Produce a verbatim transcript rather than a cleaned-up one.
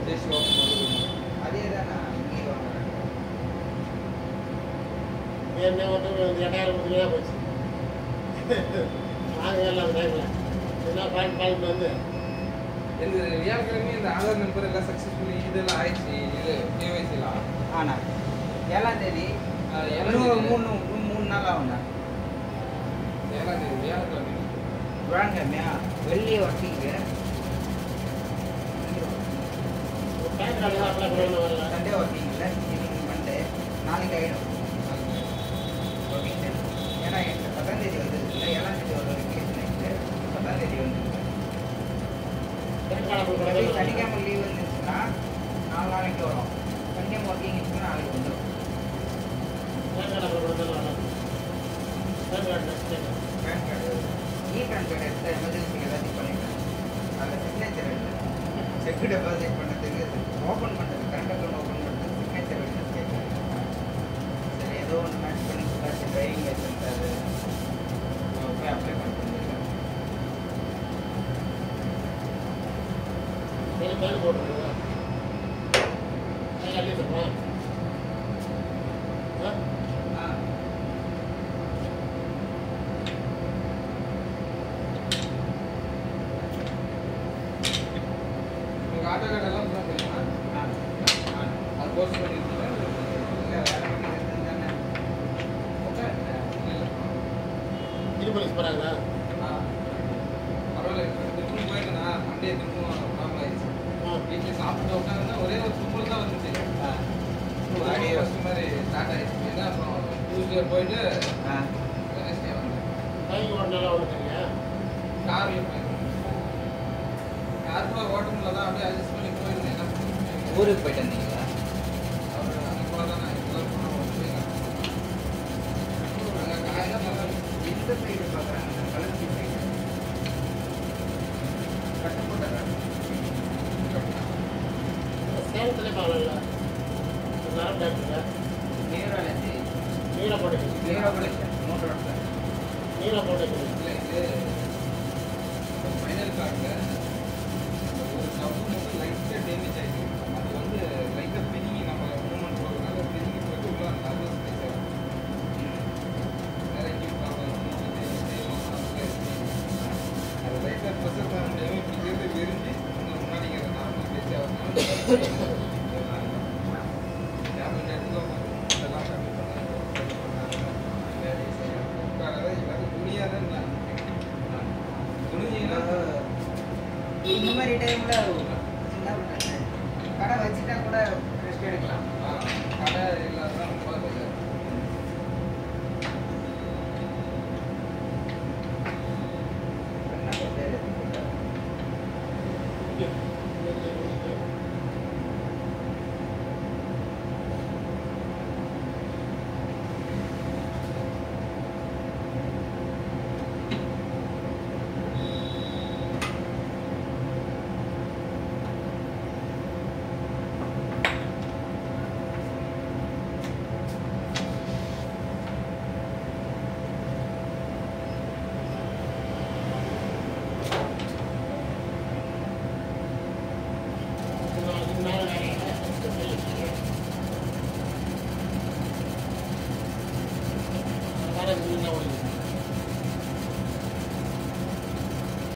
Just open பண்ணுறது அதே தான் நான் இங்கே வாங்குறேன். என்ன வந்து எட்டாயிரம் ரூபாய் போச்சு வாங்க எல்லாம் டைமில் என்ன பாயிண்ட் பாயிண்ட் வந்து இந்த வியாழக்கிழமை இந்த ஆதார் நம்பர் எல்லாம் சக்ஸஸ்ஃபுல்லி இதெல்லாம் ஆயிடுச்சு இது கேஒய்சிலாம் ஆனா ஏழாம் தேதி ஏழாம் இன்னும் தேதி மூணு இன்னும் மூணு நாள் ஆகும்ண்ணா. ஏழாம் தேதி வியாழக்கிழமை வியாழக்கிழமையா வெள்ளி ஒர்க்கிங்கு பேன் கார்டு தான் அப்ளை பண்ணணும் வரல சண்டே ஒர்க்கிங் இல்லை, இன்னைக்கு மண்டே நாளைக்கு ஆகிடும் ஒர்க்கிங் டே. ஏன்னா எனக்கு பத்தாம் தேதி வந்தது இல்லை, ஏழாம் தேதி ஒரு வெக்கேஷன் ஆகிட்டு பத்தாம் தேதி வந்துருக்கு. பேன் கார்டு அப்ளை அதே பண்ணணும் சனிக்கிழமை லீவ் வந்துச்சுன்னா நாலு நாளைக்கு வரும், சனிக்கிழமை ஒர்க்கிங் இருந்துச்சுன்னா நாளைக்கு வந்துடும். பேன் கார்டு அப்ளை பண்ணணும் வரல PAN card next PAN card e PAN card எடுத்து எமர்ஜென்சிக்கு ஏதாச்சும் பண்ணிக்கலாம். அதில் சிக்னேச்சர் இல்லை, செக் டெபாசிட் பண்ணதுக்கு ஓப்பன் பண்ணுறது கரண்ட் அக்கௌண்ட் ஓப்பன் பண்ணுறது சிக்னேச்சர் வேணும் கேட்குறேன். சரி ஏதோ ஒன்று மேட்ச் பண்ணி கொடுத்தாச்சு, டிரைவிங் லைசன்ஸ் அது போய் அப்ளை பண்ணிட்டு வந்துருக்கேன். பேன் பேன் போட்டுருக்கா பேன் கார்டு சொல்லுமா ஆ ஆ உங்கள் ஆட்டோ கார்டு எல்லாம் தான் தெரியுமா ஆ ஆ அது கோர்ஸ் பண்ணியிருக்கீங்க இல்லை வேலை பண்ணிட்டு தானே திருப்பதி போகிறாங்களா ஆ பரவாயில்ல திருப்பூர் போயிருந்தேண்ணா மண்டே திருப்பூர் ப்ராப்ளம் ஆயிடுச்சு வீட்டில் சாப்பிட்டு உட்காந்துன்னா ஒரே ஒரு தும்மல் தான் வந்துச்சு ஆ அப்படியே ஃபஸ்ட்டு மாதிரி ஸ்டார்ட் ஆயிடுச்சு ஏன்னா அப்புறம் டியூஸ்டே போயிட்டு ஆ வெனஸ்டே வந்தேன் பைக் ஓட்டினாலும் அவ்வளோ தெரியா கார்லேயும் போயிருந்தேன் கார் கூட ஓட்ட முடியல தான் அப்படியே அட்ஜஸ்ட் பண்ணி போயிருந்தேன் என்ன பண்ணுறேன் ஊருக்கு போயிட்டு வந்தீங்களா? அவர் அங்கே போல தான் நான் இதெல்லாம் போனால் வந்து அங்கே காய்கறி இந்த சைடு பார்க்குறாங்க, கலர்ச்சி சைடு கட்டுப்பட்ட சேலத்துலேயே பார்க்கல நரம் டாக்டர் நீராலஜி நீரை போட்டு நீராவளி மூன்று இடத்துல நீரை போட்டு இல்லை இது ஃபைனல் கார்டில் ஒரு சப்பு மட்டும் லைட்டாக டேமேஜ் ஆகிடுது. அது வந்து லைட்டாக பிரிங்கி நம்ம மூமெண்ட் போகிறதுனால பிரிங்கி போயிட்டு உள்ள அந்த நர்வஸ் பிளேஸ் ஆகும். வேறு எங்கேயும் ப்ராப்ளம் அது லைட்டாக ப்ரெஷர் பண்ண முடியாமல் இப்படி சேர்த்து விரிஞ்சு இன்னும் முன்னாடிங்கிற நார்மல் பிளேஸ் ஆகும். டேப்லெட் எடுத்துக்கலாம் இதெல்லாம் கம்மி பண்ணாங்க வேலையை செய்யலாம் உட்காரதை எல்லாரும் துணியாக தான் துணிஞ்சிங்கன்னா இந்த மாதிரி டைமில் என்ன பண்ணுறது, கடை வச்சுட்டா கூட ரெஸ்ட் எடுக்கலாம். கடை இல்லாத ரொம்ப இல்லை என்ன பண்ணுறது வேறு